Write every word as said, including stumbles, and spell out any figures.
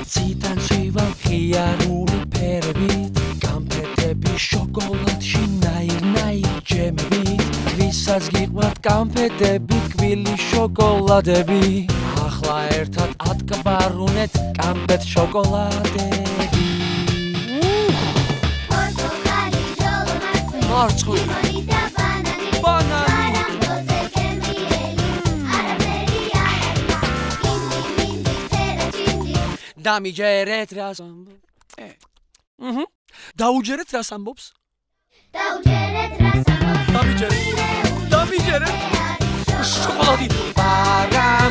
კაციდან ცივან ღიარული ფერებით კამფეტები შოკოლადში ნაირ-ნაირ ჯემებით ვისაც გიყვართ კამფეტები კვილი შოკოლადები ახლა ერთად ატკბარუნეთ კამფეტ შოკოლადები პორტოკალი ჯოლო მარცველი მარცველი და ბანანი ბანანი არამბოზე კემიელი არაფერია მინდი მინდი თერა ჩინდი დამიჯერეთ რას ამბობ აჰა დაუჯერეთ რას ამბობს დაუჯერეთ რას ამბობს დამიჯერეთ დამიჯერეთ შოკოლადი ბარანი